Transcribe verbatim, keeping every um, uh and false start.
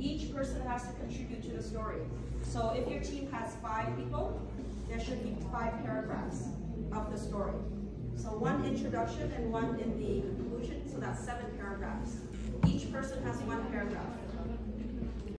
Each person has to contribute to the story. So if your team has five people, there should be five paragraphs of the story. So one introduction and one in the conclusion, so that's seven paragraphs. Each person has one paragraph.